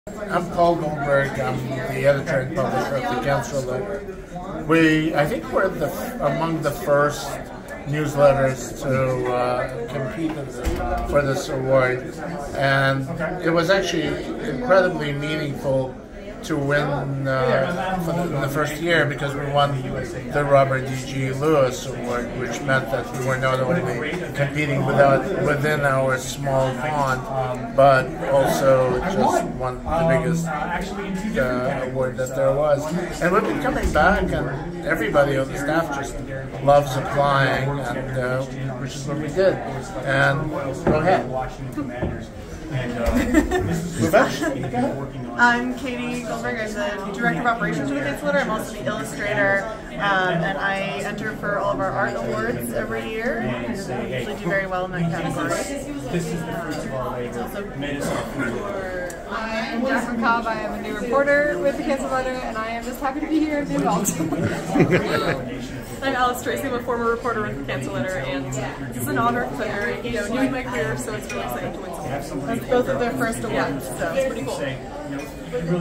I'm Paul Goldberg. I'm the editor and publisher of the Cancer Letter. I think we're among the first newsletters to compete for this award, and it was actually incredibly meaningful to win for the first year, because we won the Robert D.G. Lewis Award, which meant that we were not only competing within our small pond, but also just won the biggest award that there was. And we've been coming back, and everybody on the staff just loves applying, and which is what we did. And go ahead. I'm Katie Goldberg. I'm the Director of Operations for the Cancer Letter. I'm also the illustrator, and I enter for all of our art awards every year, and I usually do very well in that category. I'm Jennifer Cobb. I am a new reporter with the Cancer Letter, and I am just happy to be here and be involved. I'm Alice Tracy. I'm a former reporter with the Cancer Letter, and this is an honor because I'm new in my career, so it's really exciting to win something. Both of their first awards, so it's pretty cool.